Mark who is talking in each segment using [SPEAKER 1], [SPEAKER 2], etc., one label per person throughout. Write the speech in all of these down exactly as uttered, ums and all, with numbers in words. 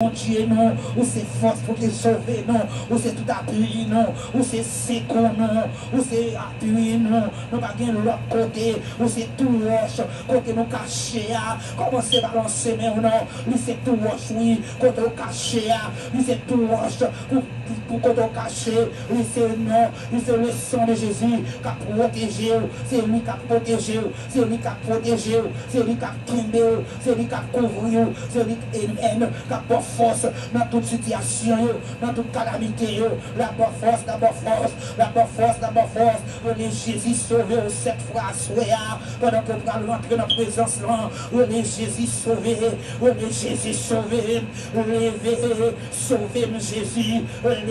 [SPEAKER 1] bon Dieu, non, ou c'est force pour te sauver, non, ou c'est tout appui, non, ou c'est secours, non, ou c'est appui, non, nous pas bien l'autre côté, ou c'est tout roche, côté nous caché, comment c'est balancer, mais non, lui c'est tout roche, oui, côté nous caché, lui c'est tout roche, pour pour côté nous caché, lui c'est non, lui c'est le sang de Jésus qui a protégé, c'est lui qui a protégé, c'est lui qui a protégé, c'est lui qui a tombé, c'est lui qui a couvert, c'est lui qui aime, qui a bonne force dans toute situation, dans toute calamité, la bonne force, la bonne force, la bonne force, la bonne force, on est Jésus sauvé cette fois, soya, pendant que nous allons entrer dans la présence là, on est Jésus sauvé, on est Jésus sauvé, levé, sauvé Jésus,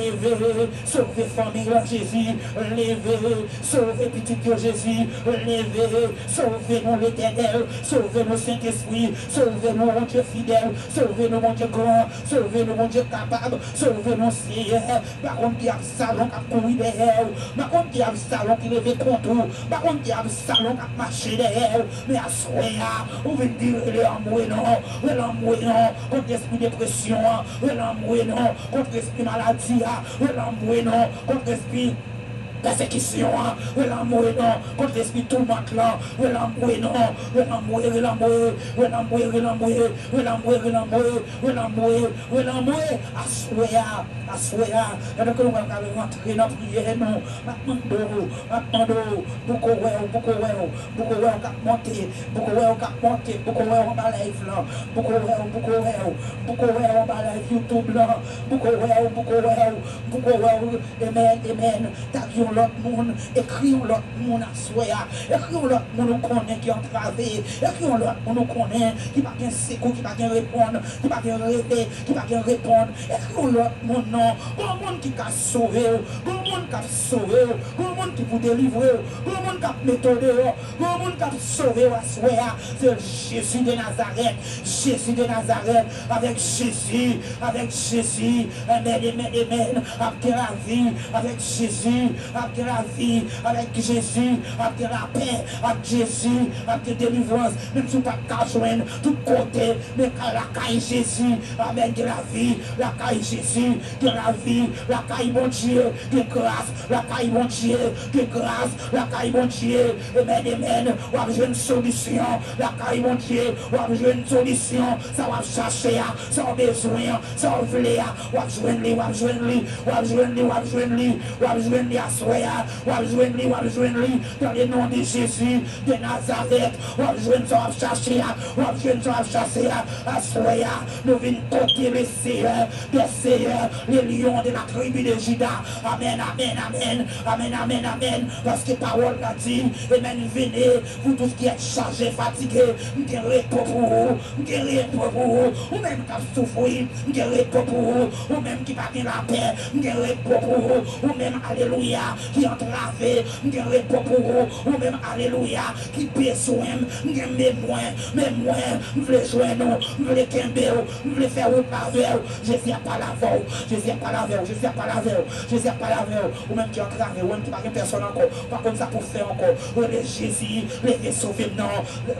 [SPEAKER 1] levé, sauvé famille Jésus, levé, sauvé petit Jésus, levé, sauvé nous l'éternel, sauvé nous Saint-Esprit, sauvé nous mon Dieu fidèle, sauvé nous mon Dieu grand, sauvé nous mon Dieu capable, sauvé nous Seigneur, par contre il y a un salon qui a couru derrière, par contre il y a un salon qui levait contre nous, par contre il y a un salon qui a marché derrière, mais à ce moment-là, on veut dire il est en mouille non, il est en mouille non, contre l'esprit dépression, il est en mouille non, contre l'esprit maladie, il est en mouille non, contre l'esprit persécution, oui l'amour non, contre l'esprit tout le monde là, oui l'amour non, oui l'amour, oui l'amour, oui l'amour, oui l'amour, oui l'amour, oui l'amour, oui l'amour, oui l'amour, à souhait, à souhait, et donc nous allons rentrer dans la prière, non, maintenant, maintenant, beaucoup ouais, beaucoup ouais, beaucoup ouais, on cap monter, beaucoup ouais, on cap monter, beaucoup ouais, on va live là, beaucoup ouais, beaucoup ouais, beaucoup ouais, on va live YouTube là, beaucoup ouais, beaucoup ouais, beaucoup ouais, amen, amen, taguons l'autre monde, écrions l'autre monde à soya, écrions l'autre monde nous connaît qui est entravé, écrions l'autre monde nous connaît qui va bien secours, qui va bien répondre, qui va bien rêver, qui va bien répondre, écrions l'autre monde non, bon monde qui a sauvé, bon monde qui a sauvé, bon monde qui vous délivrer, bon monde qui a méthodé, bon monde qui a sauvé à soya, c'est Jésus de Nazareth, Jésus de Nazareth, avec Jésus, avec Jésus, amen, amen, amen, avec la vie, avec Jésus, avec la vie, avec Jésus, avec la paix, avec Jésus, avec la délivrance, même si vous n'avez pas joindre tout côté, mais la caille Jésus, amen, de la vie, la caille Jésus, de la vie, la caille mon Dieu, de grâce, la caille mon Dieu, de grâce, la caille mon Dieu, amen, amen, ou avez une solution, la caille mon Dieu, ou avez une solution, ça va chercher, ça va besoin, ça va vouloir, ou avez joindre lui, ou avez joindre lui, ou avez joindre lui, ou avez joindre lui, ou avez joindre lui, soya, ou à joindre lui, ou à joindre lui, dans le nom de Jésus de Nazareth, ou à joindre ça, à chercher, ou à joindre ça, à chercher, à soya, nous venons côté les seigneurs, des seigneurs, les lions de la tribu de Juda, amen, amen, amen, amen, amen, amen, parce que parole a dit, amen, venez, vous tous qui êtes chargés, fatigués, nous repos pour vous, nous repos pour vous, ou même qui souffrir, nous repos pour vous, ou même qui va bien la paix, nous repos pour vous, ou même alléluia, qui entravé, qui repos pour vous, ou même alléluia, qui besoin, qui mémoire, mémoire, vous voulez joindre, vous voulez qu'aimer, vous voulez faire une parole, je ne sais pas la voix, je ne sais pas la voix, je ne sais pas la voix, je ne sais pas la voix, ou même qui entravé, ou même qui n'a pas personne encore, pas comme ça pour faire encore, ou les Jésus, les sauver, non.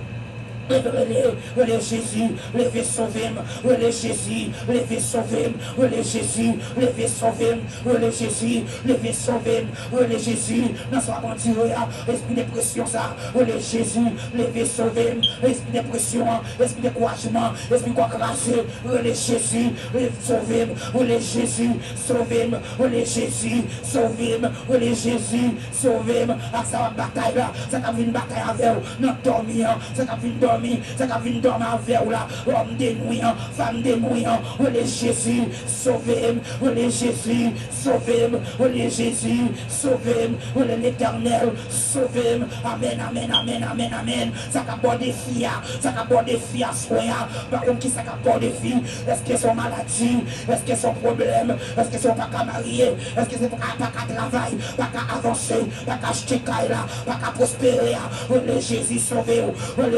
[SPEAKER 1] Relais Jésus, levez sauver, relais Jésus, levez sauver, relais Jésus, levez sauver, relais Jésus, levez sauver, relais Jésus, dans sa mentir, esprit de pression ça, relais Jésus, levez sauver, esprit de pression, esprit de couragement, esprit de cracher, relais Jésus, levez sauver, relais Jésus, sauver, relais Jésus, sauver, relais Jésus, sauver, à sa bataille là, ça a une bataille avec nous, notre dormir, ça a une dormir. Ça a vu dormir avec vous là, homme dénouillant, femme dénouillant, relais Jésus, sauvez-moi, relais Jésus, sauvez-moi, relais Jésus, sauvez-moi, relais l'éternel, sauvez-moi, amen, amen, amen, amen, amen. Ça a pas des filles, ça a pas des filles à soya, par contre, qui ça a pas des filles, est-ce qu'elles sont maladies, est-ce qu'elles sont problèmes, est-ce qu'elles sont pas qu'à marier, est-ce qu'elles sont pas qu'à travailler, pas qu'à avancer, pas qu'à acheter là, pas qu'à prospérer, relais Jésus, sauvez-vous, relais Jésus,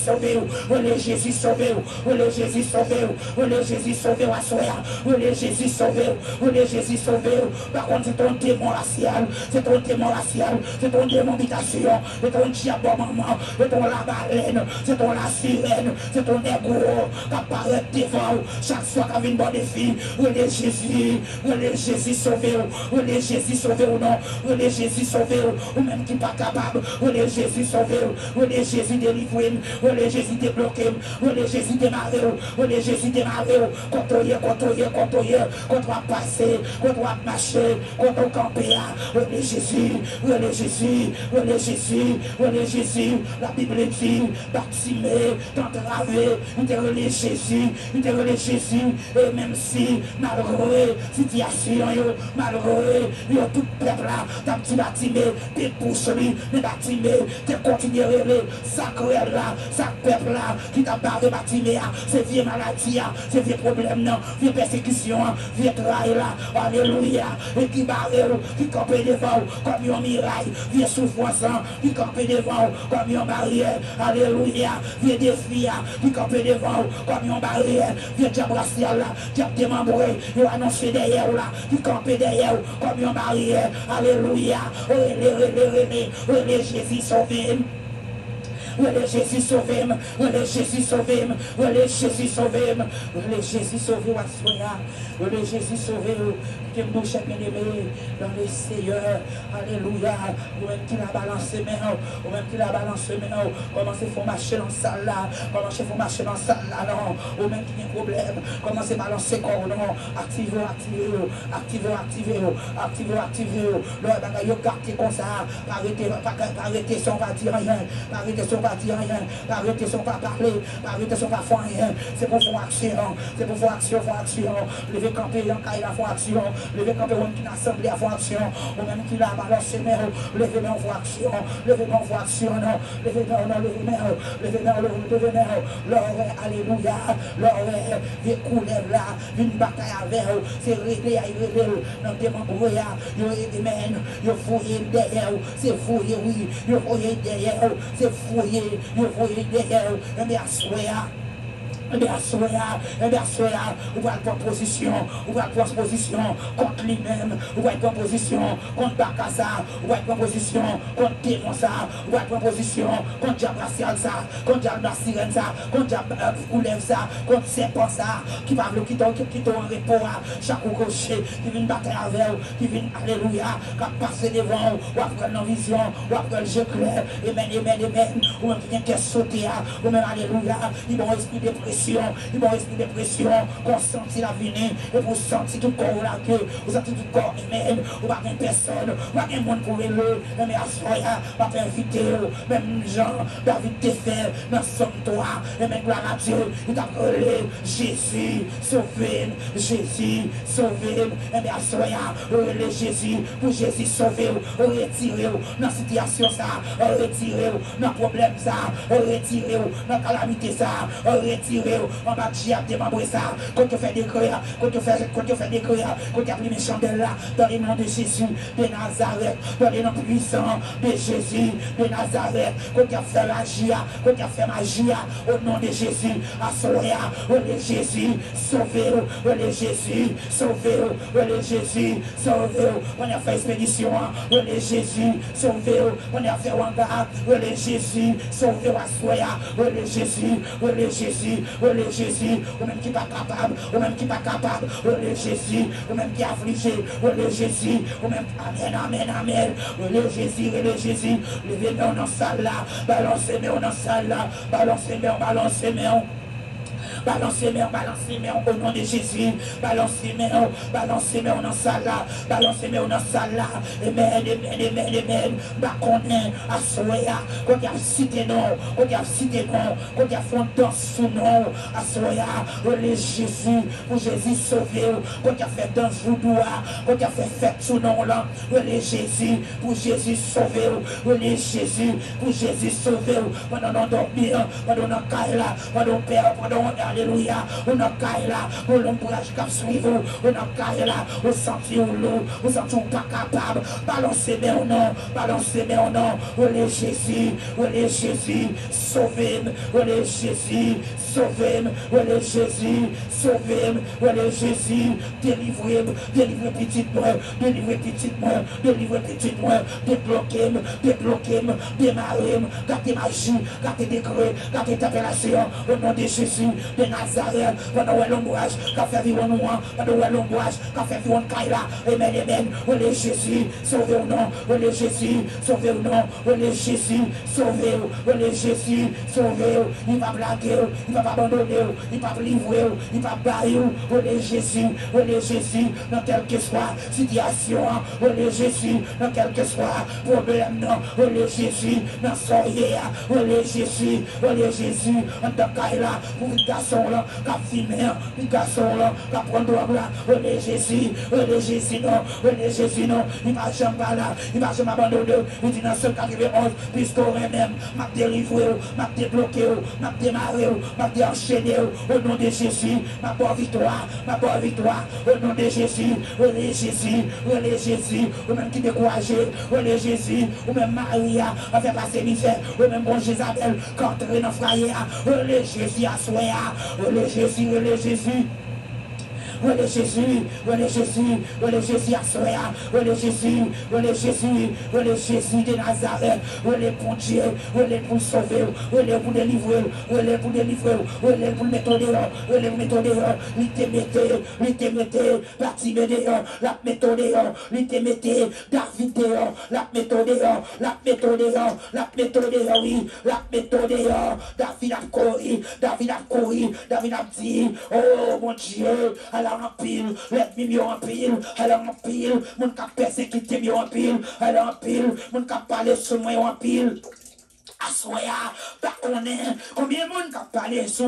[SPEAKER 1] sauvé, relais Jésus sauvé, relais Jésus sauvé, relais Jésus sauvé à soi, relais Jésus sauvé, relais Jésus sauvé. Par contre, c'est ton démon racial, c'est ton démon racial, c'est ton démon habitation, c'est ton diable maman, c'est ton la baleine, c'est ton la sirène, c'est ton négro qui apparaît devant chaque soir qu'avec une bonne fille. Relais Jésus, relais Jésus sauvé, relais Jésus sauvé ou non, relais Jésus sauvé, ou même qui pas capable, relais Jésus sauvé, relais Jésus délivré, relais Jésus débloqué, relais Jésus démarré, relais Jésus démarré, contrôler, contrôler, contrôler, contre à passer, contre à marcher, contre camper, relais Jésus, relais Jésus, relais Jésus, relais Jésus, la Bible dit, Bartimée, t'entraver, il te relais Jésus, il te relais Jésus, et même si, malheureux, situation, malheureux, il y a tout peuple là, t'as petit Bartimée, t'es pousse lui, mais Bartimée, t'es continué relais, sacré là, ça peuple là, qui t'a barré Bartimée, c'est vieux maladie, c'est vieux problème, non, vieux persécution, vieux travail là, alléluia, et qui barre, qui campait devant, comme un mirail, vieux souffrance, qui campait devant, comme une barrière, alléluia, vieux défi, qui campait devant, comme une barrière, vieux diable racial là, diable démembré, il a annoncé derrière là, qui campait derrière, comme une barrière, alléluia, relais, relais, relais, relais, Jésus sauvé. Relais Jésus sauvé, relais Jésus sauvé, relais Jésus sauvé, relais Jésus sauvé, relais Jésus sauvé, que nous bien aimé dans le Seigneur, alléluia, ou même qui l'a balancé, mais ou même qui l'a balancé, mais commencez à marcher dans la salle là, commencez à marcher dans la salle là, non, ou même qui a un problème, commencez à balancer corps, non, activez, activez, activez, activez, activez, activez, le bagage, gardez comme ça, arrêtez, arrêtez sans pas dire rien, arrêtez sans pas dire rien, arrêtez sans pas parler, arrêtez sans pas faire rien, c'est pour faire action, c'est pour faire action, faire action, levez camper, en caille la faire action, levez camper, on qui assemblée à faire action, ou même qui l'a balancé, mais levez main en faire action, levez main en faire action, non, levez main, non, levez main, levez main, levez main, l'oreille, alléluia, l'oreille, vieux coulève là, une bataille avec, c'est réglé à réglé, dans des membres, il y a des mains, il y a fouillé derrière, c'est fouillé, oui, il y a fouillé derrière, c'est fouillé, il y a fouillé derrière, mais à soi, Eh bien, soya, eh bien, soya, on va prendre position, on va prendre position contre lui-même, on va prendre position contre Bakasa, on va prendre position contre démon ça, on va prendre position contre diable racial ça, contre diable sirène ça, contre diable coulève ça, contre serpent ça, qui va qui t'ont qui t'ont en repos, chaque crochet, qui vient battre avec, qui vient, alléluia, qui passe devant, on va prendre la vision, on va prendre le jeu clair, amen, amen, amen, ou même qui vient qui sauter, ou même, alléluia, ils vont esprit dépression. Ils vont esprit de pression, qu'on sentit la venir, et vous sentez tout corps là que vous sentez tout corps humain, vous n'avez pas personne, vous n'avez pas monde pour le, mais à soi, vous n'avez pas invité, même gens, David te fait, dans son toi, et même gloire à Dieu, il t'a appelé Jésus, sauvé, Jésus, sauvé, et bien à soi, relais Jésus, pour Jésus sauver, retirer, dans la situation ça, retirer, dans le problème ça, retirer, dans la calamité ça, retirer. On va dire démembrer ça, quand tu fais des créas, quand tu fais quand tu fais des créas, quand tu as pris mes chandelles là, dans le nom de Jésus, de Nazareth, dans le nom puissant de Jésus, de Nazareth, quand tu as fait magie, quand tu as fait magie, au nom de Jésus, à Soya, relais Jésus, sauvez-vous, relais Jésus, sauvez-vous, relais Jésus, sauvez-vous, on a fait expédition, relais Jésus, sauvez-vous, on a fait Wanga, relais Jésus, sauvez-vous à Soya, relais Jésus, relais Jésus, relais Jésus, ou même qui n'est pas capable, ou même qui n'est pas capable, relais Jésus, ou même qui est affligé, relais Jésus, ou même, amen, amen, amen, relais Jésus, relais Jésus, levez-moi dans la salle là, balancez-moi dans la salle là, balancez-moi, balancez-moi. Balancez-moi, balancez-moi au nom de Jésus. Balancez-moi, balancez-moi dans la salle là. Balancez-moi dans la salle là. Amen, amen, amen, amen. Baconne, à Soya. Quand il y a cité non, quand il y a cité non, quand il y a fondant sous nom, à Soya. Relais Jésus, pour Jésus sauver. Quand il y a fait dans voodoo, quand il y a fait fête sous nom là. Relais Jésus, pour Jésus sauver. Relais Jésus, pour Jésus sauver. Pendant qu'on dormir, pendant qu'on caille là, pendant qu'on perd, pendant qu'on Alléluia. On a caille là, on l'ombrage qui suit vous. On a caille là, on sentit au loup, on sentit pas capable. Balancez mes au nom, balancez mes au nom. On est Jésus, on est Jésus, sauvez-moi. On est Jésus, sauvez-moi. On est Jésus, sauvez-moi. On est Jésus, délivrez-moi, délivrez petit moi, délivrez petit moi, délivrez petit moi, débloquez-moi, débloquez-moi, démarrez-moi, gardez magie, gardez décret, gardez appellation. Au nom de Jésus, de Nazareth, pendant où l'ombrage, qu'a fait vivre nous, pendant où l'ombrage, qu'a fait vivre Kaila, amen, amen. On est Jésus, sauvez au nom, on est Jésus, sauvez au nom, on est Jésus, sauvez, on est Jésus, sauvez, il va blaguer, il va pas abandonner, il va livrer, il va bailler, on est Jésus, on est Jésus, dans quelle que soit situation, on est Jésus, dans quel que soit problème, non, on est Jésus, dans son hier, on est Jésus, on est Jésus, en tant qu'Aïla, pour les garçons là, qui filment, les garçons là, qui prennent droit là, on est Jésus, on est Jésus, non, on est Jésus, non, il va jamais pas là, il va jamais abandonner, il dit dans ce quatre-vingt-onze, puisqu'on est même, m'a délivré, m'a débloqué, m'a démarré, m'a déenchaîné, au nom de Jésus, ma bonne victoire, ma bonne victoire, au nom de Jésus, on est Jésus, on est Jésus, ou même qui découragé, on est Jésus, ou même Maria, a fait passer misère, ou même bon Jézabel, quand on est dans le foyer, on est Jésus à soi, on est Jésus, on est Jésus. On est Jésus, on est Jésus, on est Jésus à soi, on est Jésus, on est Jésus, on est Jésus de Nazareth, on est pour Dieu, on est pour sauver, on est pour délivrer, on est pour délivrer, on est pour mettre dehors, on est pour mettre dehors, il te mettait, il te mettait, parti dehors, la mettre dehors, il te mettait, David dehors, la mettre dehors, la mettre dehors, la mettre dehors, oui, la mettre dehors, David a couru, David a couru, David a dit, oh mon Dieu, alors en pile, l'ennemi en pile, alors en pile, mon cap persécuté en pile, alors en pile, mon cap parler sur moi en pile. Assoya, pas connaît combien de monde qui a parlé sous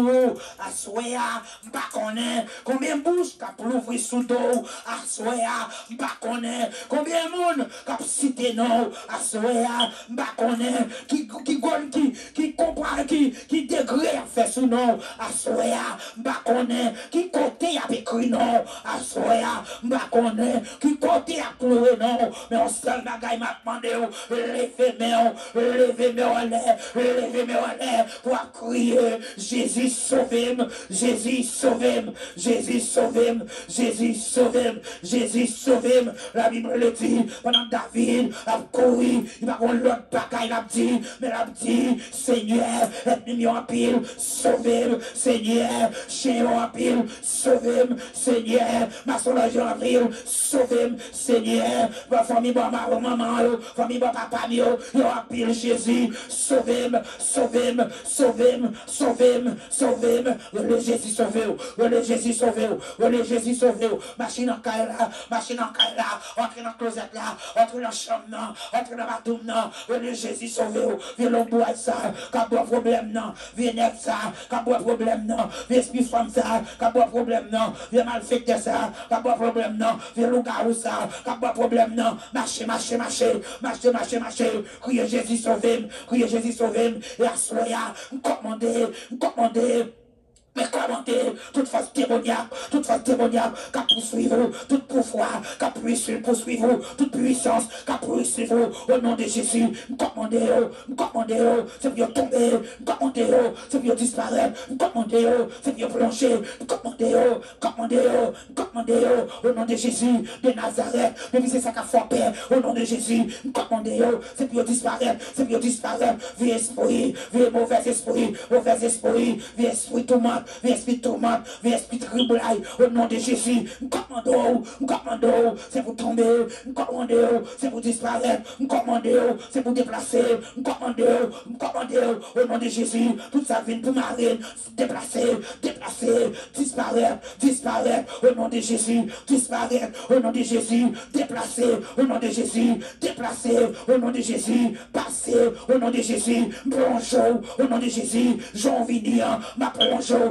[SPEAKER 1] Assoya, pas connaît combien de bouches qui a l'ouvrir sous dos Assoya, pas connaît combien de monde qui a cité non Assoya, pas connaît qui qui qui qui compare qui qui degré a fait sous non Assoya, pas connaît qui côté a écrit non Assoya, pas connaît qui côté a pleuré non mais on seul bagaille m'a demandé levez-moi levez-moi levez-moi en l'air pour crier Jésus sauve-moi, Jésus sauve-moi, Jésus sauve-moi, Jésus sauve-moi, Jésus sauve-moi. La Bible le dit, pendant David a couru, il va prendre l'autre bagaille, il a dit, mais il a dit, Seigneur, ennemi en pile, sauvez-moi, Seigneur, chien en pile, sauvez-moi, Seigneur, ma soulage en pile, sauvez-moi, Seigneur, ma famille, ma maman, famille, ma papa, il en pile, Jésus, sauvez-moi, sauvez-moi, sauvez-moi, sauvez-moi, sauvez-moi, le Jésus sauvez-vous, le Jésus sauvez-vous, le Jésus sauvez-vous, machine en caille là, machine en caille là, entrez dans le closet là, entrez dans la chambre là, entrez dans la bateau là, le Jésus sauvez-vous, viens l'emboît ça, qu'a pas problème non, viens net ça, qu'a pas problème non, viens esprit femme ça, qu'a pas problème non, viens malfecter ça, qu'a pas problème non, viens loup-garou ça, qu'a pas problème non, marchez, marchez, marchez, marchez, marchez, marchez, criez Jésus sauvez-moi, criez Jésus sauvez-moi, et à soya, commandez, commandez. Mais commandez toute force démoniaque, toute force démoniaque qui poursuit vous, toute pouvoir qui poursuit vous, toute puissance qui poursuit vous, au nom de Jésus, commandez, commandez, c'est pour tomber, commandez, c'est pour disparaître, commandez, c'est pour plonger, commandez, commandez, commandez, au nom de Jésus de Nazareth, mais c'est ça qui a frappé, au nom de Jésus, commandez, c'est pour disparaître, c'est pour disparaître, vieux esprit, vieux mauvais esprit, mauvais esprit, vieux esprit tout le monde. Viens esprit tourmente, viens esprit tribulaille, au nom de Jésus, commandons, commandons, c'est pour tomber, commandons, c'est pour disparaître, commandons, c'est pour déplacer, commandons, commandons, au nom de Jésus, toute sa vie pour marine, déplacer, déplacer, disparaître, disparaître, au nom de Jésus, disparaître, au nom de Jésus, déplacer, au nom de Jésus, déplacer, au nom de Jésus, passer, au nom de Jésus, plongeons, au nom de Jésus, j'en venir, ma plongeons,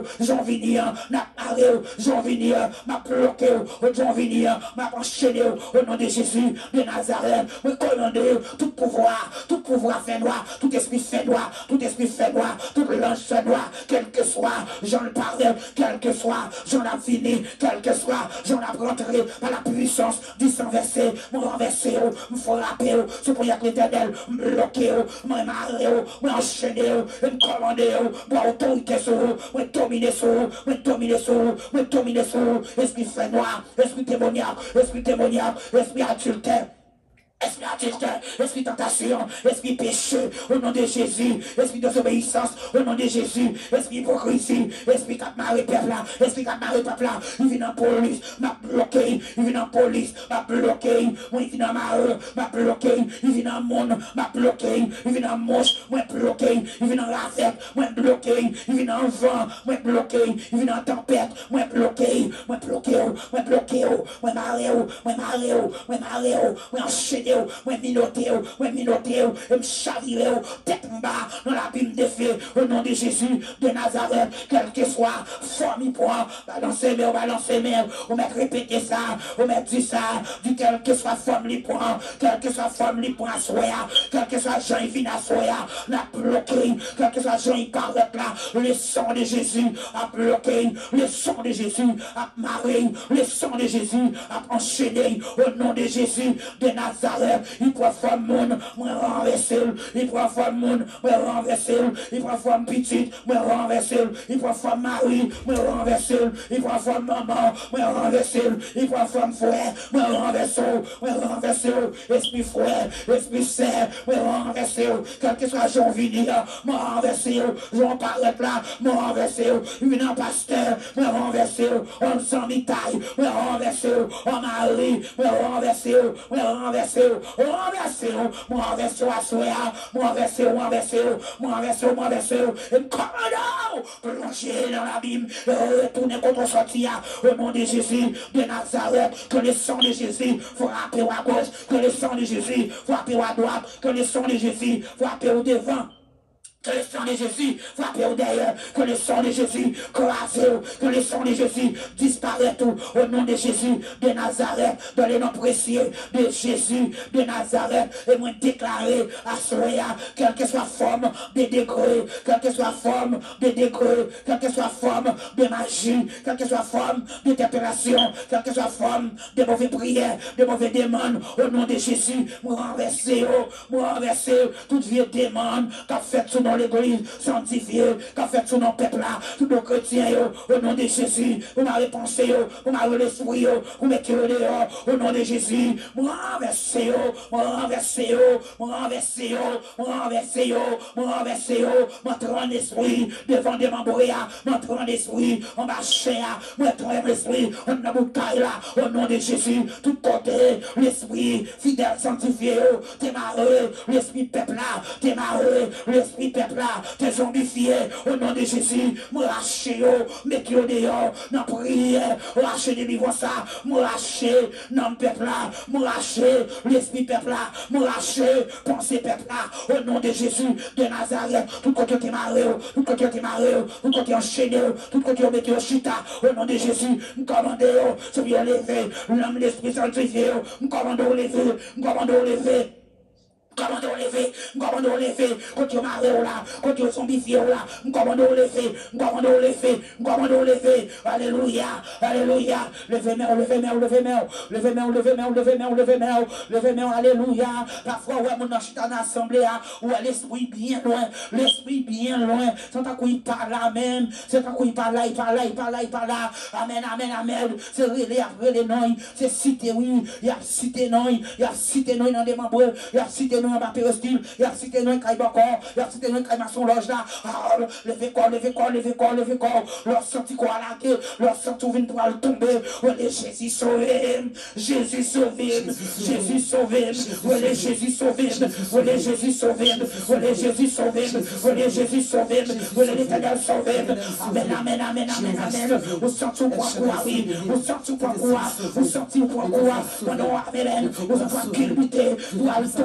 [SPEAKER 1] j'en venir, n'a parlé, j'en venir, m'a bloqué, j'en venir, m'a enchaîné au nom de Jésus de Nazareth. Me commander tout pouvoir, tout pouvoir fait noir, tout esprit fait noir, tout esprit fait noir, toute langue fait noir, quel que soit, j'en parle, quel que soit, j'en ai fini, quel que soit, j'en ai rentré par la puissance du sang versé, me renverser, me frapper, c'est pour y avoir l'éternel, me bloquer, me marrer, me enchaîner, me commander, me autorité sur vous, me dominer sur vous, me dominer sur vous, me dominer sur vous, esprit fait noir, esprit démoniaque, esprit démoniaque, esprit adultère. Esprit adultère, esprit tentation, esprit péché, au nom de Jésus, esprit désobéissance, au nom de Jésus, esprit hypocrisie, esprit qui m'a peuple là, esprit qui m'a peuple là, il vient en police, m'a bloqué, il vient en police, m'a bloqué, moi il vient en marre, m'a bloqué, il vient en monde, m'a bloqué, il vient en mouche, moi bloqué, il vient en rafette, moi bloqué, il vient en vent, moi bloqué, il vient en tempête, moi bloqué, moi bloqué, moi bloqué, moi marré, moi marré, moi marré, moi enchaîné. Moi minoté, moi minoté, me chaviré, tête en bas dans l'abîme de feu, au nom de Jésus de Nazareth, quel que soit, forme pour balancer, mais balancer, mais on met répéter ça, on met dit ça, du quel que soit forme li pour, quel que soit forme li pour assoya, quel que soit Jean il vient assoya, la bloqué, quel que soit Jean il paraît là, le sang de Jésus a bloqué, le sang de Jésus a marré, le sang de Jésus a enchaîné, au nom de Jésus de Nazareth. Il prend forme monde, moi renverser, il prend forme monde, moi renverser, il prend forme petite, moi renverser, il prend forme mari, moi renverser, il prend forme maman, moi renverser, il prend forme frère, moi renverser, moi renverser, esprit frère, esprit sœur, moi renverser, quel que soit Jean venir, moi renverser, Jean paraît là, moi renverser, il vient en pasteur, moi renverser, on s'en mitaille, moi renverser, on mari, moi renverser, moi renverser, renverser, moi renverser à soya, moi renverser, moi renverser, moi renverser, moi renverser, et commandant, plonger dans l'abîme, retourner contre sortir, au nom de Jésus de Nazareth, que le sang de Jésus frappe à gauche, que le sang de Jésus frappe à droite, que le sang de Jésus frappe au devant. Que le sang de Jésus frappe au derrière, que le sang de Jésus crase, que le sang de Jésus disparaisse au nom de Jésus de Nazareth, dans les noms précieux de Jésus de Nazareth, et moi déclarer à Soya, quelle que soit forme de degré, quelle que soit forme de degré, quelle que soit forme de magie, quelle que soit forme de températion, quelle que soit forme de mauvaises prières, de mauvais demandes, au nom de Jésus, moi renverser, moi renverser toute vieille demande qu'a fait sous nos l'église sanctifiée, qu'a fait sous nos peuples là, tous nos chrétiens, au nom de Jésus, vous m'avez pensé, vous m'avez l'esprit, vous mettez dehors, au nom de Jésus, moi renverser, moi renverser, moi renverser, moi renverser, moi renverser, moi prendre l'esprit devant des membres, moi prendre l'esprit, on marche, moi prendre l'esprit, on a boucaille là, au nom de Jésus, tout côté, l'esprit fidèle sanctifié, t'es marré, l'esprit peuple là, t'es marré, l'esprit peuple là, t'es zombifié, au nom de Jésus, moi lâcher, mettez au dehors, dans prière, lâcher des vivants ça, moi lâcher, dans le peuple là, moi lâcher, l'esprit peuple là, moi lâcher, pensez peuple là, au nom de Jésus de Nazareth, tout côté qui marré, tout côté qui marré, tout côté enchaîné, tout côté mettez au chita, au nom de Jésus, nous commandons, c'est bien levé, l'homme l'esprit sanctifié, nous commandons lever, nous commandons lever. Comment on lever, comment on lever, quand tu marres là, quand tu zombifié là, comment on lever, comment on lever, comment on lever, alléluia, alléluia, levez main, levez main, levez main, levez main, levez main, levez main, levez main, levez main, alléluia, parfois ouais mon achète en assemblée, ou l'esprit bien loin, l'esprit bien loin, c'est un coup il parle là même, c'est un coup il parle là, il parle là, il parle là, il parle là, amen, amen, amen, c'est relais après les noms, c'est cité oui, il y a cité non, il y a cité non dans des membres, il y a cité non dans péristyle, il y a cité non qui encore, il y a cité non qui maçon loge là, levez corps, levez corps, levez corps, levez corps, leur senti quoi à la gueule, leur senti vient pour le tomber, allez Jésus sauvé, Jésus sauvé, Jésus sauvé, allez Jésus sauvé, allez Jésus sauvé, allez Jésus sauvé, allez Jésus sauvé, allez l'Éternel sauvé, amen, amen, amen, amen, amen, vous sentez quoi quoi, oui, vous sentez quoi quoi, vous sentez quoi quoi, non, amen, vous sentez culbuté, vous allez tomber,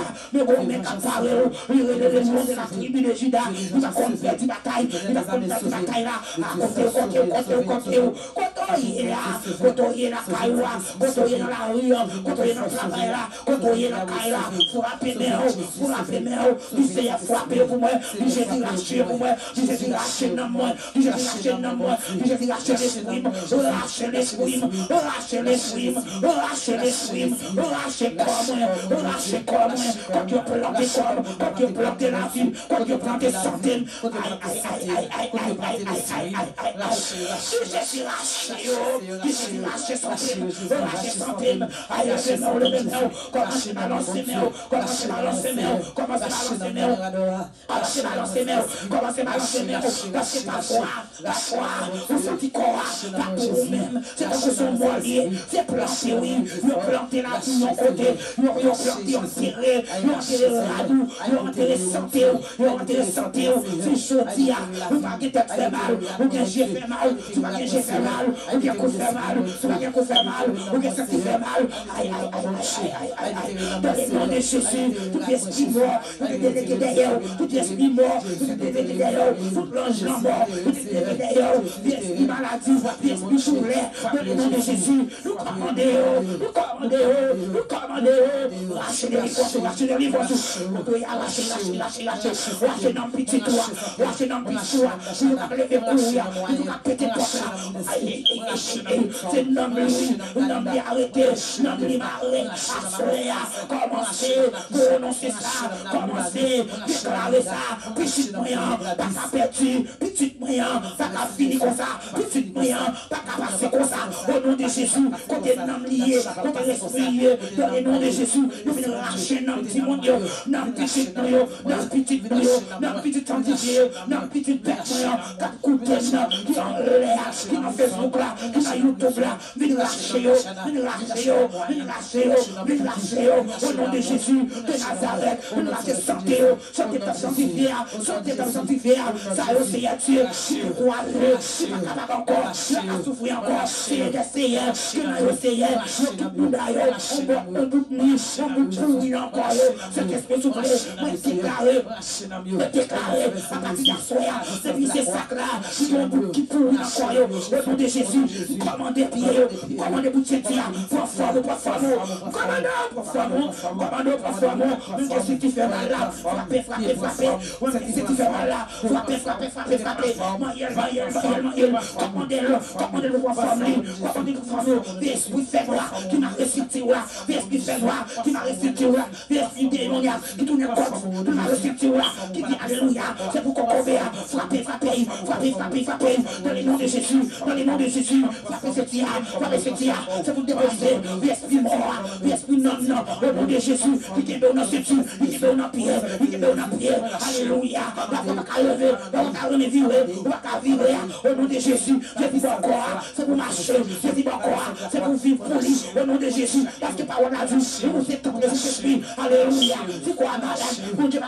[SPEAKER 1] mais bon, mais quand parle, le nom de la tribu de Juda, il va comme faire du bataille, il va comme faire du bataille là, à côté, côté, côté, côté, côté, il est là, côté, il est là, caïwa, côté, il est dans la rue, côté, il est dans le travail là, côté, il est dans le caïla, frapper mes hauts, frapper mes hauts, il s'est frappé pour moi, il s'est lâché pour moi, il s'est lâché dans moi, il s'est lâché dans moi, il s'est lâché les fruits, lâché les fruits, lâché les fruits, lâché les fruits, lâché comme moi, lâché comme moi, quand tu plantes comme, quand tu plantes la vie, quand tu plantes santé, aïe, aïe, aïe, aïe, aïe, aïe, aïe, aïe, aïe, aïe, aïe, il s'est lâché, il s'est lâché santé, lâché santé, aïe, je me le même, commencez à lancer mes hauts, commencez à lancer mes hauts, commencez à lancer mes hauts, commencez à lancer mes hauts, commencez à lancer mes hauts, parce que parfois, parfois, vous sentez quoi, pas pour vous-même, c'est parce que son moilier, c'est planté, oui, ils ont planté la vie de côté, ils ont planté en tiré, ils ont enterré le radou, ils ont enterré santé, ils ont enterré santé, c'est chaud, vous pas que tête fait mal, ou bien j'ai fait mal, tu pas que j'ai fait mal, ou bien qu'on fait mal, tu pas que qu'on fait mal, ou bien ça fait mal, aïe, aïe, aïe, aïe, aïe, aïe, dans les noms de Jésus, tout esprit mort, tout est délégué derrière, tout esprit mort, tout est délégué derrière, tout l'ange mort, tout est délégué derrière, tout esprit maladie, tout esprit choulé, dans les noms de Jésus, nous commandons, nous commandons, nous commandons, lâchez les livres, lâchez les livres, nous doit lâcher, lâcher, lâcher, lâcher, lâcher dans le petit toit, lâcher dans le petit toit, nous doit lever courir, nous doit péter porte là, aïe, aïe, aïe, c'est l'homme lui, l'homme lui arrêté, l'homme lui marré, assuré, commencez, prononcez ça, commencez, déclarez ça, petit moyen, pas qu'à perdu, petit moyen, pas qu'à finir comme ça, petit moyen, pas qu'à passer comme ça, au nom de Jésus, côté l'homme lié, côté l'esprit lié, dans le nom de Jésus, nous venons lâcher dans le petit monde, dans le petit noyau, dans le petit noyau, dans le petit entier, dans le petit bête moyen, quatre coups de qui en l'air, qui en Facebook là, qui en YouTube là, venez lâcher, venez lâcher, venez lâcher, venez lâcher, au nom de Jésus de Nazareth, on a fait santé, santé ta sanctifiée, santé ta sanctifiée, ça y est, Seigneur Dieu, tu crois, tu vas capable encore, tu vas souffrir encore, c'est des Seigneurs, que nous Seigneur, nous tout nous d'ailleurs, on va tout nous, on peut trouver encore, cet esprit soufflé, moi déclaré, moi déclaré, à partir de soir, c'est vie c'est sacré, qui vont qui pourrit encore, au nom de Jésus, commandez pied, commandez pour tirer, pour forme, pour forme, commandez pour forme, commandez pour forme, même que si tu fais mal là, frappez, frappez, frappez, même que si tu fais mal là, frappez, frappez, frappez, frappez, maïel, maïel, maïel, maïel, commandez-le, commandez-le pour forme, commandez-le pour forme, l'esprit faible là, qui m'a ressuscité là, l'esprit faible là, qui m'a ressuscité là, l'esprit démoniaque, qui tourne contre, qui m'a ressuscité là, qui dit alléluia, c'est pour qu'on convient, frappez, frappez, frappez, frappez, frappez, dans les noms de Jésus, dans les noms de Jésus, frappez ce tir, frappez ce tir, c'est pour déposer, l'esprit mort, l'esprit non, non, au nom de Jésus, qui est dans ce tir, qui est dans pied, qui est dans pied, alléluia, la foi va qu'à lever, la foi qu'à vivre, la foi qu'à vivre, au nom de Jésus, je dis encore, c'est pour marcher, je dis encore, c'est pour vivre pour lui, au nom de Jésus, parce que parole a vu, et vous êtes comme des esprits, alléluia, c'est quoi malade, mon Dieu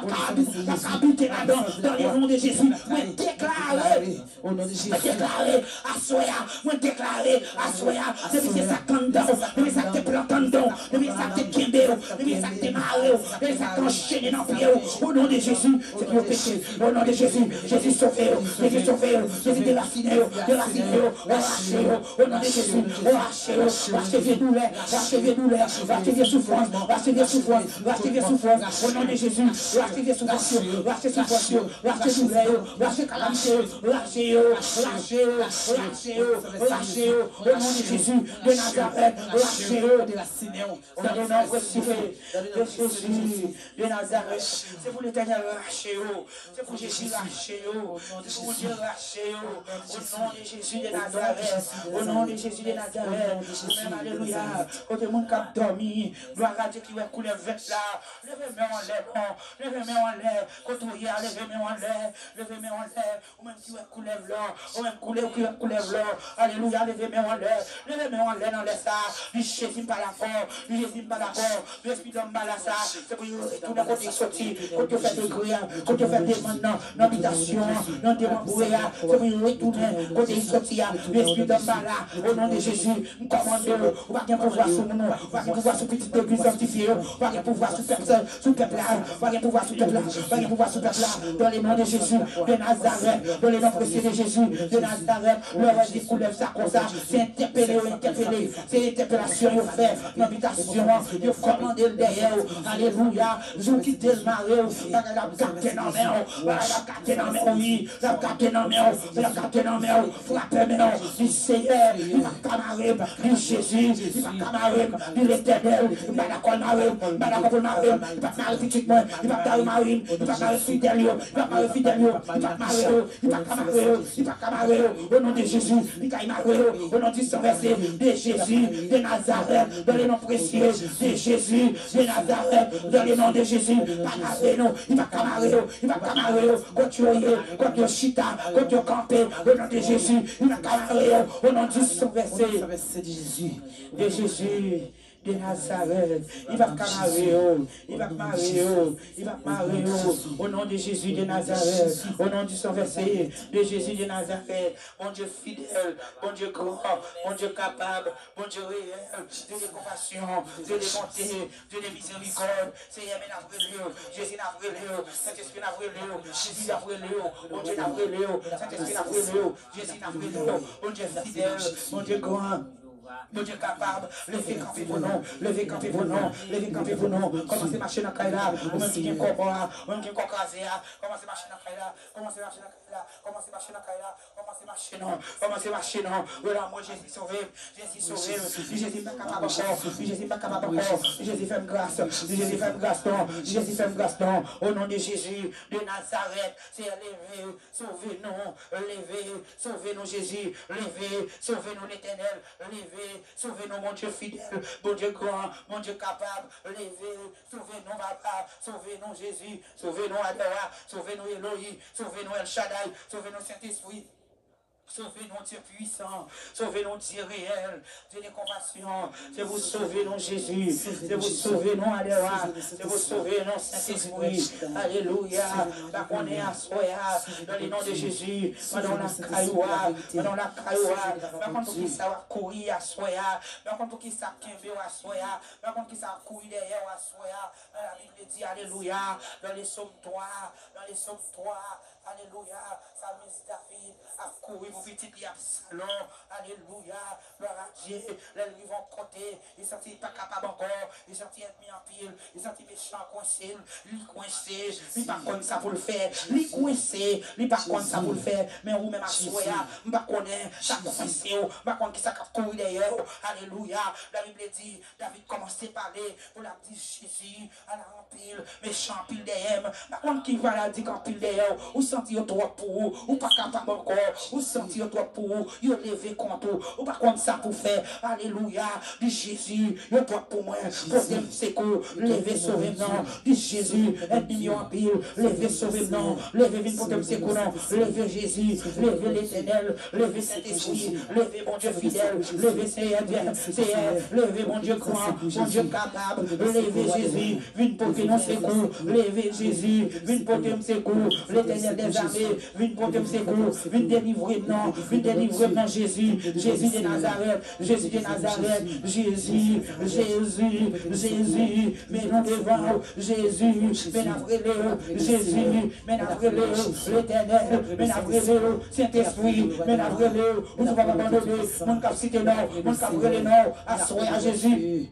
[SPEAKER 1] va habiter là-dedans, dans les noms de Jésus, moi déclarer, au nom de Jésus, déclarer, à soya, moi déclarer, à soya, depuis c'est ça tendon, depuis ça te plantandon, depuis ça te kimbéo, depuis ça te maré, depuis ça t'enchaîné dans le pied, au nom de Jésus, c'est pour péché, au nom de Jésus, Jésus sauvé, Jésus sauvé, Jésus déraciné, déraciné, relâché, au nom de Jésus, relâché, relâché vieux douleur, relâché vieux douleur, relâché vieux souffrance, relâché vieux souffrance, relâché vieux souffrance, au nom de Jésus, relâché vieux souffrance, relâché souffrance, relâché douleur, relâché calamité, relâché, relâché, relâché, relâché, au nom de Jésus, de Nazareth, relâché, déraciné, dans le nom précieux de Jésus, de Nazareth, c'est pour l'éternel relâché, c'est pour Jésus relâché, c'est pour Dieu relâché, au nom de Jésus de Nazareth, au nom de Jésus de Nazareth, même alléluia, quand le monde qui a dormi, gloire à Dieu qui va couler vent là, levez-moi en l'air, levez-moi en l'air, quand on y a, levez-moi en l'air, levez-moi en l'air, ou même qui va couler là, ou même couler ou qui va couler là, alléluia, levez-moi en l'air, levez-moi en l'air dans l'air ça, lui Jésus pas d'accord, lui Jésus pas d'accord, l'esprit d'homme malade, c'est pour tout le côté sorti, quand tu fais de gré, quand tu fais des maintenant, dans l'habitation, dans des membres, c'est pour retourner, quand tu sorti, l'esprit d'homme malade, au nom de Jésus, nous commandons, on va bien pouvoir sur nous, on va bien pouvoir sur petite église sanctifiée, on va bien pouvoir sur personne, sur peuple là, on va bien pouvoir sur peuple là, on va bien pouvoir sur peuple là, dans les noms de Jésus, de Nazareth, dans les noms précieux de Jésus, de Nazareth, le reste des couleurs, ça comme ça, c'est interpellé, interpellé, c'est interpellation, il fait l'habitation, il commandé le derrière, alléluia, je quitte le mari, la capté dans mes la capté dans mes oui, la capté dans mes la capté dans mes frappez mes du Seigneur, il va camarer, du Jésus, il va camarer, de l'éternel, il va d'accord marrer, il va d'accord marrer, il va marrer physiquement, il va marrer marine, il va marrer fidèle, il va marrer fidèle, il va marrer, il va camarer, il va camarer, au nom de Jésus, il va marrer, au nom du sang versé de Jésus, de Nazareth, dans les noms précieux de Jésus, de Nazareth, dans les noms de Jésus, Panaveno, il va camarer, il va camarer, quand tu es, quand tu es chita, quand tu es campé, au nom de Jésus, il va camarer, au nom du sang versé de Jésus, de Jésus. De Nazareth, il va camarer, il va marier, il va marier, au nom de Jésus de Nazareth, au nom du sang versé de Jésus de Nazareth, mon Dieu fidèle, mon Dieu grand, mon Dieu capable, mon Dieu réel, Dieu de compassion, Dieu de bonté, Dieu de miséricorde, Seigneur, mais n'a vrélé, Jésus n'a vrélé, Saint-Esprit n'a vrélé, Jésus n'a vrélé, mon Dieu n'a vrélé, Saint-Esprit n'a vrélé, Jésus n'a vrélé, mon Dieu fidèle, mon Dieu grand. Mon Dieu capable, levez camper pour nous, levez camper pour nous, levez camper pour nous. Commencez à marcher dans le Kaila, ou même qui vient corps, ou même qui vient corps crasé, commencez à marcher dans le Kaila, commencez à marcher dans le Kaila, commencez à marcher dans le Kaila, commencez à marcher non, commencez à marcher non. Voilà, moi Jésus sauvé, Jésus sauvé, Jésus pas capable encore, Jésus pas capable encore, Jésus fait grâce, Jésus fait grâce, Jésus fait grâce, au nom de Jésus de Nazareth, c'est levé, sauvez-nous, levé, sauvez-nous Jésus, levé, sauvez-nous l'Éternel, levé. Sauvez-nous, mon Dieu fidèle, mon Dieu grand, mon Dieu capable, levez, sauvez-nous, Papa, sauvez-nous, Jésus, sauvez-nous, Adora, sauvez-nous, Elohim, sauvez-nous, El Shaddai, sauvez-nous, Saint-Esprit. Sauvez-nous, Dieu puissant, sauvez-nous, Dieu réel, Dieu de compassion, c'est vous sauver, nous, Jésus, c'est vous sauver, nous, Adora, c'est vous sauver, nous, Saint-Esprit, alléluia, la qu'on est à Soya, dans les noms de Jésus, dans la cailloua, dans la cailloua, dans contre qui ça va courir à Soya, dans contre qui ça kembe à Soya, dans contre qui ça courir derrière à Soya, dans la Bible dit, alléluia, dans les psaumes trois, dans les psaumes trois, alléluia, Psalmiste David a couru pour petit Absalom, alléluia, gloire à Dieu, les livres vont côté, ils sont pas capables encore, ils sont être mis en pile, ils sont méchants coincés, ils coincés, ils pas comme ça pour le faire, ils coincés, ils pas comme ça pour le faire, mais ou même à Soya, je ne connais ça coincé, je ne connais qui ça courir derrière, alléluia, la Bible dit, David commençait à parler pour la petite Jésus, à la rempile, méchant pile derrière, je ne connais qui va la dire qu'en pile derrière, ou sentir toi pour vous, ou pas capable encore, ou sentir toi pour vous, vous lever contre vous, ou pas contre ça pour faire, alléluia, du Jésus, vous toi pour moi, pour me secours, lever sauver non, du Jésus, ennemi en pile, lever sauver non, lever vite pour me secours non, lever Jésus, lever l'éternel, lever Saint-Esprit, lever mon Dieu fidèle, lever Seigneur, Seigneur, lever mon Dieu croyant, mon Dieu capable, lever Jésus, vite pour que nous secours, lever Jésus, vite pour que nous secours, l'éternel des armées, vite pour que nous secours, vite délivrer non, vite délivrer non Jésus, Jésus de Nazareth, Jésus de Nazareth, Jésus, Jésus, Jésus, mais nous devant Jésus, mais nous Jésus, mais nous l'éternel, mais nous Saint-Esprit, mais nous on ne va pas abandonner, mon cap cité non, mon cap brûler non, assoyer à Jésus.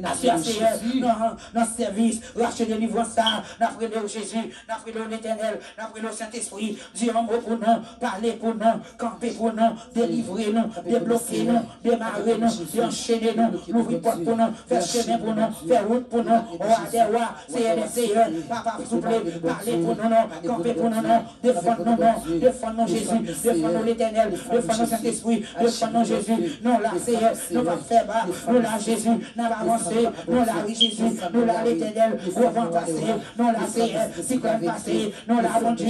[SPEAKER 1] Dans le service, racheter des livres, ça, n'apprenez au Jésus, n'apprenez au l'Éternel, n'apprenez au Saint-Esprit, dire un mot pour nous, parler pour nous, camper pour nous, délivrer nous, débloquer nous, démarrer nous, enchaîner nous, ouvrir porte pour nous, faire chemin pour nous, faire route pour nous, roi des rois, Seigneur des seigneurs, papa souple, parler pour nous, non, camper pour nous, non, défendre nous, non, défendre nous Jésus, défendre nous l'Éternel, défendre nous Saint-Esprit, défendre nous Jésus, non là Seigneur, nous va faire bas, nous là Jésus, nous va avancer. Non la oui Jésus, non la l'éternel, au vent passé, non la Seigneur, cyclone passé, non la mon Dieu, non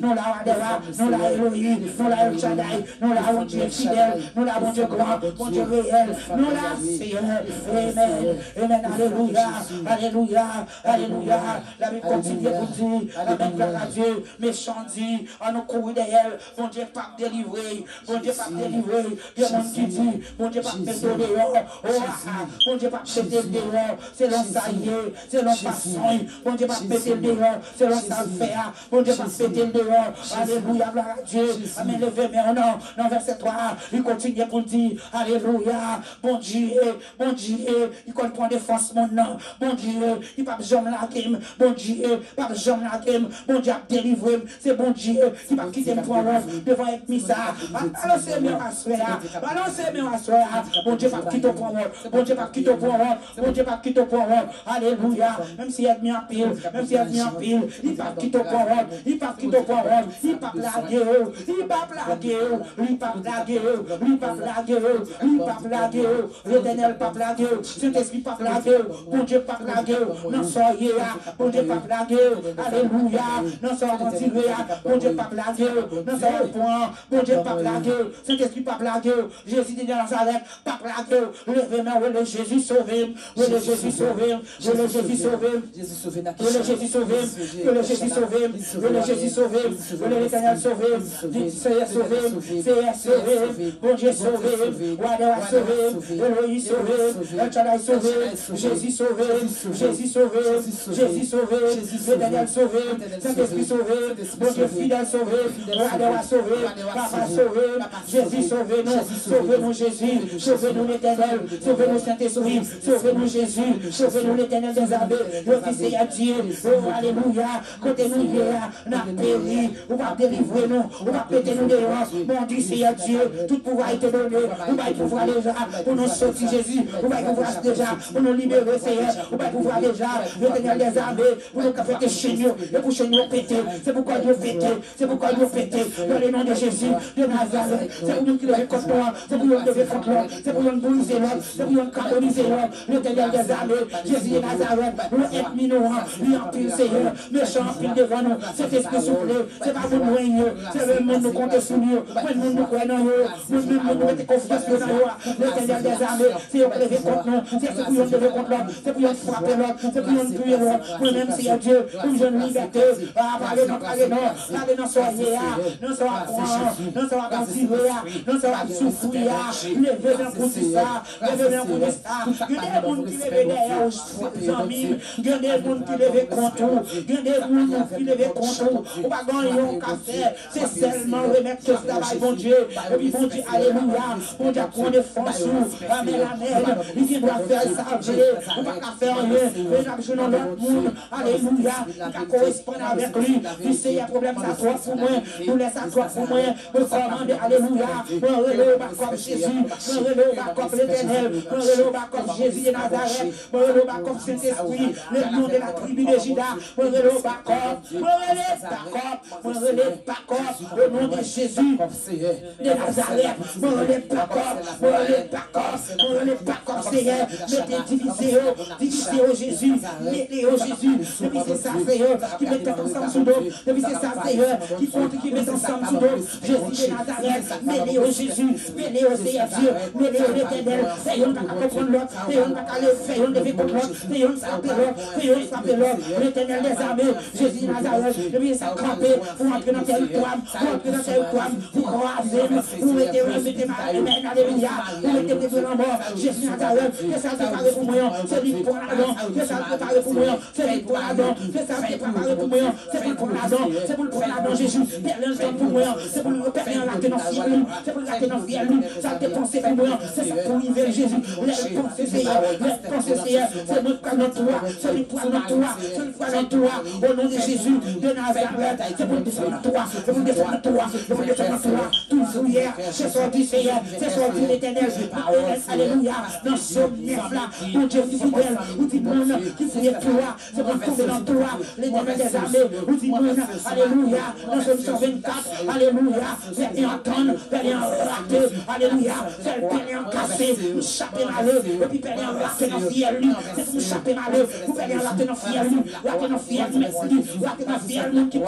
[SPEAKER 1] nous la Wadera, nous la Elohim, nous la El Shaddai, nous la bon Dieu fidèle, nous la bon Dieu grand, bon Dieu réel, nous la Seigneur. Amen. Amen. Alléluia. Alléluia. Alléluia. La Bible continue pour dire, Amen, gloire à Dieu, méchant dit, on nous couru derrière, bon Dieu pas délivrer, bon Dieu pas délivrer, il y a monde qui dit, bon Dieu pas mettre dehors, oh ah, bon Dieu pas mettre dehors, c'est l'on ça y est, c'est l'on façon, bon Dieu pas mettre dehors, c'est l'on ça fait, bon Dieu pas mettre dehors, alléluia, gloire à Dieu, Amen, levez mais non, non, verset trois, il continue pour dire, alléluia, bon Dieu, bon Dieu, il comprend défense mon nom, bon Dieu, il pas besoin de la game, bon Dieu, pas besoin de la game, bon Dieu a délivré, c'est bon Dieu, qui va quitter le point devant être mis ça, balancez-moi à soir, balancez-moi à soir, bon Dieu va quitter le point, bon Dieu va quitter le point, bon Dieu va quitter le point, alléluia, même si il est mis en pile, même si il est mis en pile, il va quitter le point, il va quitter le point, il va blaguer, il va blaguer, il va blaguer, il va blaguer, il va blaguer, l'éternel pas blaguer, Saint-Esprit pas blaguer, bon Dieu pas blaguer, non soyez là, bon Dieu pas blaguer, alléluia, non soyez continuer, bon Dieu pas blaguer, non soyez point, bon Dieu pas blaguer, Saint-Esprit pas blaguer, Jésus de Nazareth, pas blaguer, levez-moi, oui le Jésus sauvé, oui le Jésus sauvé, oui le Jésus sauvé, oui le Jésus sauvé, oui le Jésus sauvé, oui le Jésus sauvé, oui l'éternel sauvé, c'est sauvé, c'est sauvé, bon Dieu sauvé, Wadéwa sauvé, Elohim sauvé, El Shaddai sauvé, Jésus sauvé, Jésus sauvé, Jésus sauvé, l'éternel sauvé, Saint-Esprit sauvé, bon Dieu fidèle sauvé, Wadéwa sauvé, Papa sauvé, Jésus sauvé, nous, sauvé-nous Jésus, sauvé-nous l'éternel, sauvé-nous Saint-Esprit, sauvé-nous Jésus, sauvé-nous l'éternel des abbés, le Fils à Dieu, oh alléluia, côté nous hier, n'a péri, on va délivrer nous, on va péter nous dehors, mon Dieu Seigneur Dieu, tout pouvoir est donné, on va pouvoir déjà, pour nous sortir Jésus, on va pouvoir déjà, pour nous libérer Seigneur, on va pouvoir déjà, l'éternel des abbés, pour nous faire chez nous, et pour chez nous péter, c'est pourquoi Dieu péter, c'est pourquoi Dieu péter, dans le nom de Jésus, de Nazareth, c'est pour nous qui le contre moi, c'est pour nous lever contre moi, c'est pour nous briser l'homme, c'est pour nous canoniser l'homme, l'éternel des abbés, Jésus de Nazareth, nous ethnie nous, lui en pile Seigneur, méchant en pile devant nous, cet esprit soufflé, c'est pas pour nous régner, c'est le monde nous compte sur nous, le monde nous croit dans nous, nous nous nous mettons confiance dans nous, l'éternel des armées, c'est pour lever contre nous, c'est pour nous lever contre l'homme, c'est pour nous frapper l'homme, c'est pour nous tuer l'homme, pour même si Dieu, pour nous donner liberté, parler non, parler non, parler non, soyez là, non, ça va prendre, non, ça va continuer, non, ça va souffrir, lever dans pour ça, lever dans pour ça, il y a des gens qui lèvent derrière aux amis, il y a des gens qui lèvent contre nous, il y a des gens qui lèvent contre nous, on va gagner au café, c'est seulement remettre ce travail, bon Dieu, et puis bon Dieu, alléluia, bon Dieu, prendre défense, amen, amen, il dit doit faire ça, on va pas faire rien, mais j'ai besoin de l'autre monde, alléluia, qui correspond avec lui, il sait, il y a problème, ça toi pour moi, nous laisse à toi pour moi, nous commande, alléluia, on relève comme Jésus, on relève comme l'éternel, on relève comme Jésus de Nazareth, on relève comme Saint-Esprit, le nom de la tribu de Juda, on relève comme, on relève d'accord, on relève d'accord, au nom de Jésus de Nazareth, on relève d'accord, on relève d'accord, on relève d'accord, Seigneur, mettez divisé, divisé au Jésus, mettez au Jésus, depuis c'est ça, Seigneur, qui met ensemble sous dos, depuis c'est ça, Seigneur, qui compte, qui met ensemble sous dos, Jésus de Nazareth, mettez au Jésus, mettez au Seigneur Dieu, mettez au l'éternel, Seigneur, pas qu'à comprendre l'autre, Seigneur, pas qu'à le faire, lever contre l'autre, Seigneur, frapper l'autre, Seigneur, frapper l'autre, l'éternel des armées, Jésus de Nazareth, depuis ça, camper, pour entrer dans le territoire, pour entrer dans le territoire, pour croiser, pour mettez, mettez ma main, alléluia, pour mettez des gens morts, Jésus de Nazareth, que ça préparé pour moi, c'est lui pour l'adon, que ça préparé pour moi, c'est lui pour l'adon, que ça préparé pour moi, c'est lui pour l'adon, c'est pour le pour l'adon, Jésus, perdre un temps pour moi, c'est pour le perdre un lac dans fiel, c'est pour le lac dans fiel, ça dépenser pour moi, c'est ça pour arriver Jésus, les pensées Seigneur, les pensées Seigneur, c'est notre pas dans toi, c'est lui pour dans toi, c'est lui pour dans toi, au nom de Jésus de Nazareth, c'est pour descendre dans toi, c'est pour descendre dans toi, c'est pour descendre dans toi, toujours hier, c'est sorti Seigneur, c'est sorti l'éternel, alléluia, dans ce neuf là, mon Dieu fidèle, ou dit bon, qui fouille toi, c'est pour tomber dans toi, l'éternel des armées, ou dit bon, alléluia, dans ce cent vingt-quatre, alléluia, faites entendre, faites rater, alléluia, faites casser, vous chapez malheur, et puis faites rater dans fiel, c'est pour chapper malheur, vous faites rater dans fiel, rater dans fiel, rater dans fiel, qui parle perlé,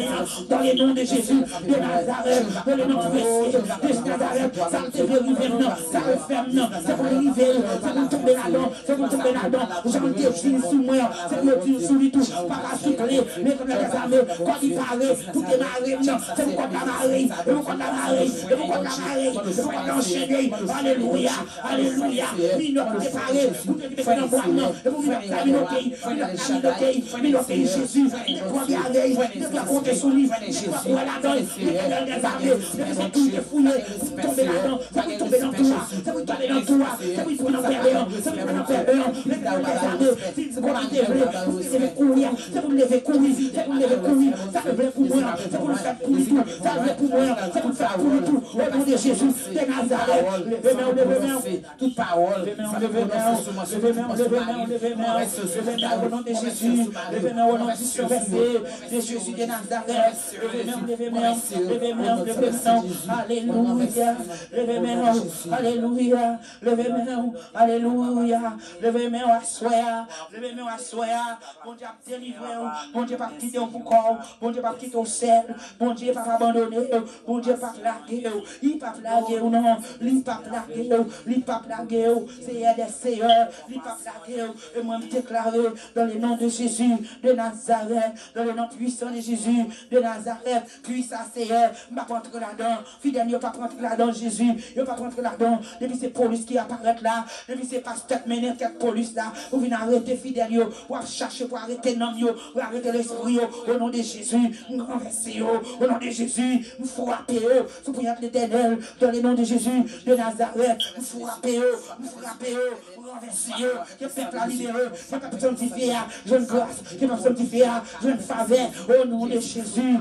[SPEAKER 1] dans le nom de Jésus de Nazareth, dans le nom précieux de Nazareth, ça me fait river, ça me ferme, ça me river, ça me tomber là-dedans, ça me tomber là-dedans, j'en défile sous moi, c'est me dire sous lui tout, par la souffler, mais comme les armées, quand il paraît, tout est maré, c'est vous comme la marée, et vous comme la marée, et vous comme la marée, et vous comme l'enchaîner, alléluia, alléluia, minot préparé, vous devez faire un bois, et vous minot caminoquer, minot caminoquer, minoquer Jésus, il doit regarder, il doit compter sur lui, il doit voir la donne, il doit des armées, il doit tout défouiller, tomber là-dedans, ça vous tomber dans toi, ça vous tomber dans toi, ça vous prendre en perdant, ça vous prendre en perdant, les armées, si vous devez courir, ça vous devez courir, ça vous devez courir, ça vous devez pour moi, ça vous le faire pour tout, ça vous devez pour moi, ça vous le faire pour tout, au nom de Jésus, de Nazareth, levez-moi, levez-moi, toute parole, levez-moi, levez-moi, levez-moi, levez-moi, levez-moi, au nom de Jésus, levez-moi au nom du Saint-Versé, de Jésus de Nazareth, levez-moi, levez-moi, levez-moi, levez-moi, alléluia, levez-moi, alléluia, levez-moi, alléluia, levez-moi à soya, levez-moi à soya, bon Dieu a délivré, bon Dieu pas quitter au corps, bon Dieu pas quitter au sel, bon Dieu pas abandonné, bon Dieu pas plagué, il pas plagué ou non, il pas plagué, il pas plagué, Seigneur des seigneurs, il pas plagué, et moi me déclarer dans le nom de Jésus de Nazareth, dans le nom puissant de Jésus de Nazareth, puissant Seigneur, je ne vais pas rentrer là-dedans, fidèle, je ne vais pas rentrer là-dedans Jésus, je ne vais pas rentrer là-dedans, depuis ces polices qui apparaissent là, depuis ces pasteurs menés, cette police là, vous venez arrêter fidèle, pour chercher, pour arrêter l'homme, pour arrêter l'esprit, au nom de Jésus, renverser, au nom de Jésus, frapper, sous prière de l'éternel, dans le nom de Jésus de Nazareth, frapper, frapper, renverser, que peuple a libéré, que peuple sanctifié, jeune grâce, que peuple sanctifié, jeune faveur, au nom de Jésus.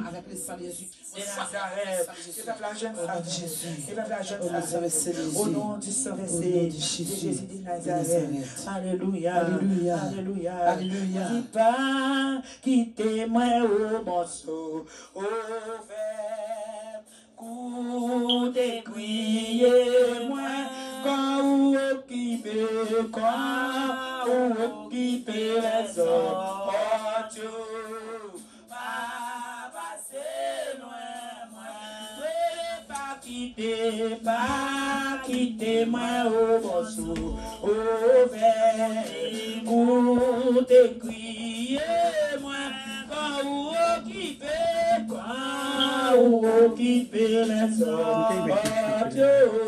[SPEAKER 1] De Nazareth, que peuple la jeune femme, que peuple la jeune femme, au nom du Saint-Versé, de Jésus de Nazareth. Alléluia, alléluia, alléluia, alléluia. Qui pas quitter moi au morceau, au vert, coup de crier moi, quand vous occupez, quand vous occupez les hommes, oh Dieu. Quittez, pas quittez moi au morceau, au vert, pour te crier moi, quand vous occupez, quand vous occupez les hommes, oh Dieu.